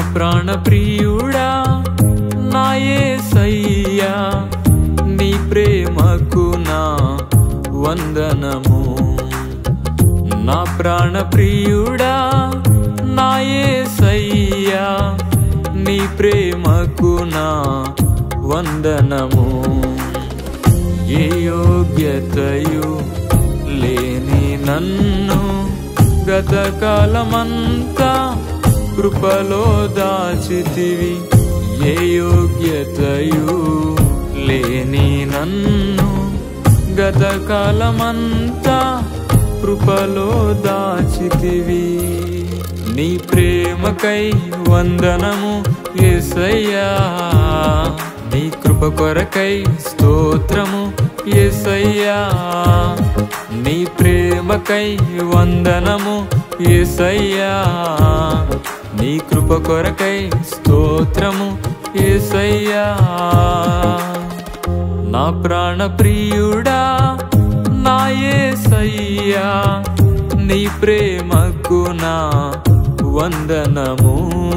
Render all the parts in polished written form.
ప్రాణప్రియుడా నా యేసయ్యా నీ ప్రేమకు నా వందనము నా ప్రాణప్రియుడా నా యేసయ్యా నీ ప్రేమకు నా వందనము ఏ యోగ్యతయు లేని నన్ను గతకాలమంతా కృపలో దాచితివి ఏ యోగ్యతయు లేని నన్ను గతకాలమంతా కృపలో దాచితివి నీ ప్రేమకై వందనము యేసయ్యా నీ కృప కొరకై స్తోత్రము యేసయ్యా నీ ప్రేమకై వందనము యేసయ్యా నీ కృప కొరకై స్తోత్రము యేసయ్యా నా ప్రాణప్రియుడా నా యేసయ్యా నీ ప్రేమకు నా వందనము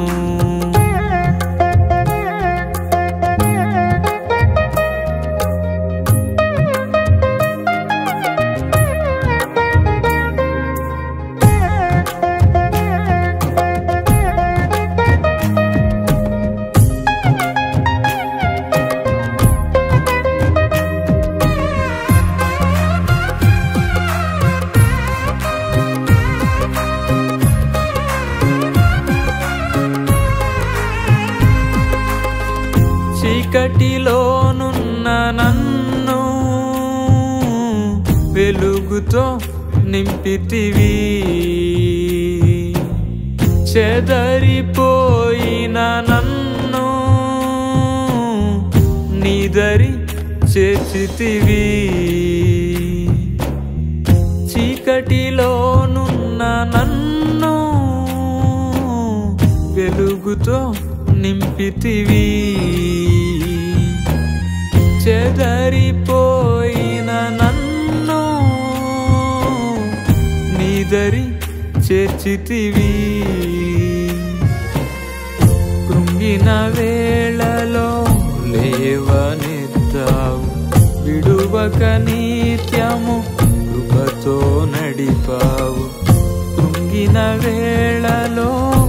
చీకటిలోనున్న నన్ను వెలుగుతో నింపితివి చెదరిపోయిన నన్ను నీదరి చేర్చితివి చీకటిలోనున్న నన్ను వెలుగుతో నింపితివి చెదరిపోయిన నన్ను నీదరి చేర్చితివి కృంగిన వేళలో లేవనెత్తావు విడువక నిత్యము కృపతో నడిపావు కృంగిన వేళలో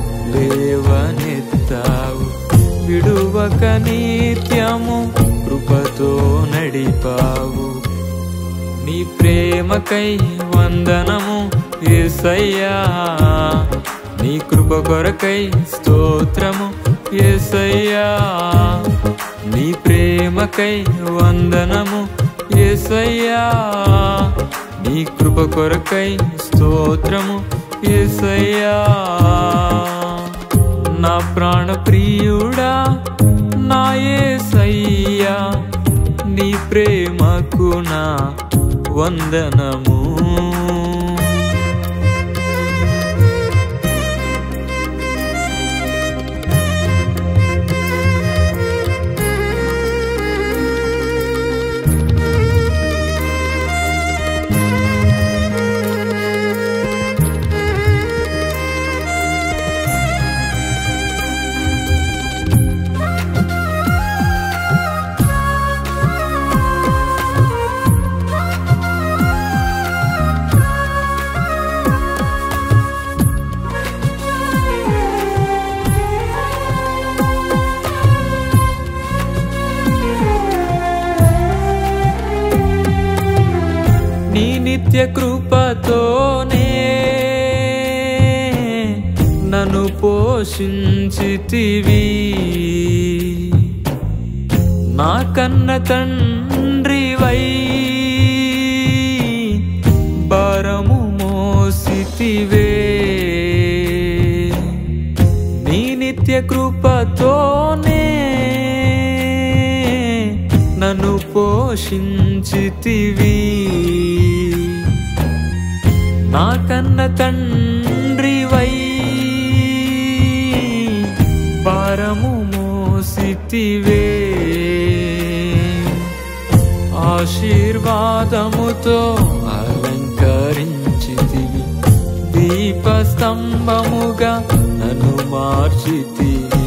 లేవనెత్తావు విడువక నిత్యము కృపతో నడిపావు నీ ప్రేమకై వందనము యేసయ్యా నీ కృప కొరకై స్తోత్రము యేసయ్యా నీ ప్రేమకై వందనము యేసయ్యా నీ కృప కొరకై స్తోత్రము యేసయ్యా నా ప్రాణప్రియుడా నా యేసయ్యా నీ ప్రేమకు నా వందనము నీ నిత్య కృపతోనే నన్ను పోషించితివి నా కన్న తండ్రివై భారము మోసితివే నీ నిత్య కృపతోనే నన్ను పోషించితివి నా కన్న తండ్రివై భారము మోసితివే ఆశీర్వాదముతో అలంకరించితివి దీపస్తంభముగా నన్ను మార్చితివి.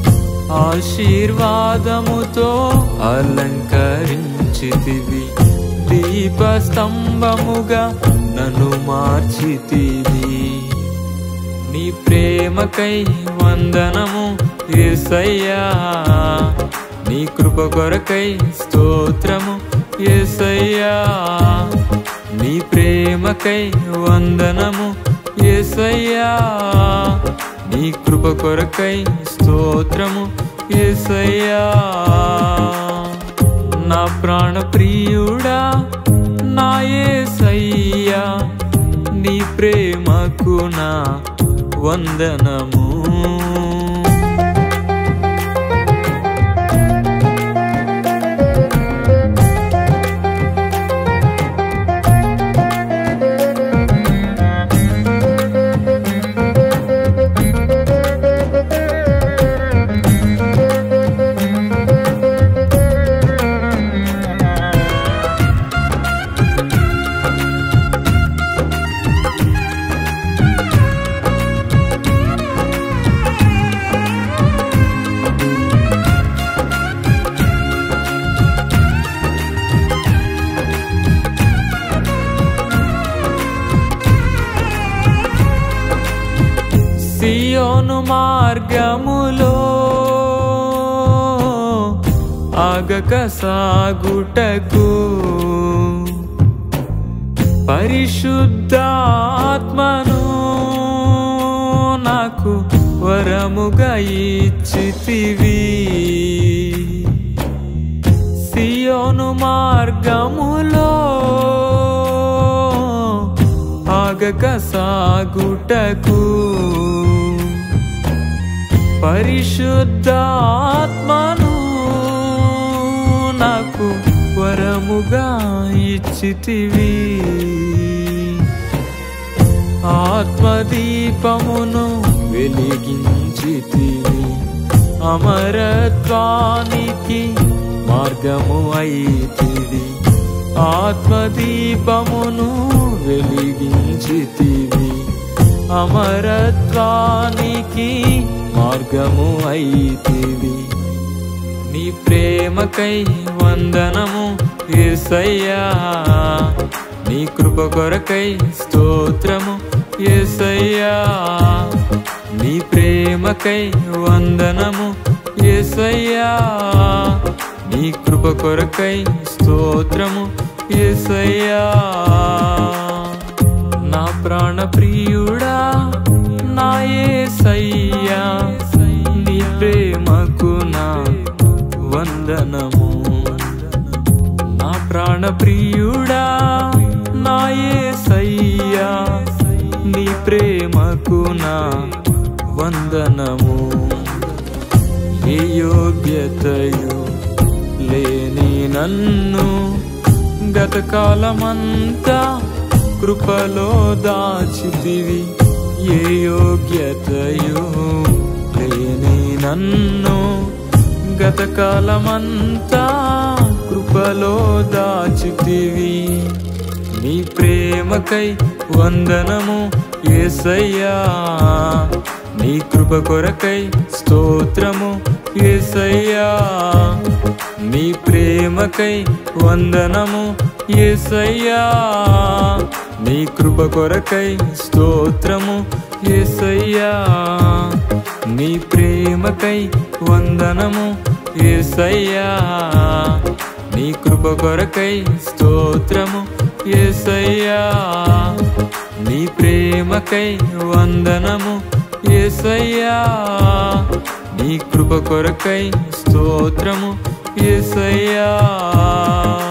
ఆశీర్వాదముతో అలంకరించితివి. దీపస్తంభముగా నన్ను మార్చితివి. నీ ప్రేమకై వందనము యేసయ్యా, నీ కృప కొరకై స్తోత్రము యేసయ్యా. నీ ప్రేమకై వందనము యేసయ్యా, నీ కృప కొరకై స్తోత్రము యేసయ్యా. నా ప్రాణ ప్రియుడా నా యేసయ్యా, నీ ప్రేమకు నా వందనము. సియోను మార్గములో ఆగక సాగుటకు పరిశుద్ధాత్మను నాకు వరముగా ఇచ్చితివి. సియోను మార్గములో ఆగక సాగుటకు పరిశుద్ధాత్మను నాకు వరముగా ఇచ్చితివి. ఆత్మదీపమును వెలిగించితివి. అమరత్వానికి మార్గము అయితివి. ఆత్మదీపమును వెలిగించితివి. అమరత్వానికి మార్గము అయితివి. నీ ప్రేమకై వందనము యేసయ్యా, నీ కృప కొరకై స్తోత్రము యేసయ్యా. నీ ప్రేమకై వందనము యేసయ్యా, నీ కృప కొరకై స్తోత్రము యేసయ్యా. నా ప్రాణ ప్రియుడా నా యేసయ్యా, నీ ప్రేమకు నా వందనము. నా ప్రాణ ప్రియుడా నా యేసయ్యా, నీ ప్రేమకు నా వందనము. ఏ యోగ్యతయు లేని నన్ను గతకాలమంతా కృపలో దాచితివి. ఏ యోగ్యతయు లేని నన్ను గతకాలమంతా కృపలో దాచితివి. నీ ప్రేమకై వందనము యేసయ్యా, నీ కృప కొరకై స్తోత్రము యేసయ్యా. నీ ప్రేమకై వందనము యేసయ్యా, నీ కృప కొరకై స్తోత్రము యేసయ్యా. నీ ప్రేమకై వందనము యేసయ్యా, నీ కృప కొరకై స్తోత్రము యేసయ్యా. నీ ప్రేమకై వందనము యేసయ్యా, నీ కృప కొరకై స్తోత్రము యేసయ్యా.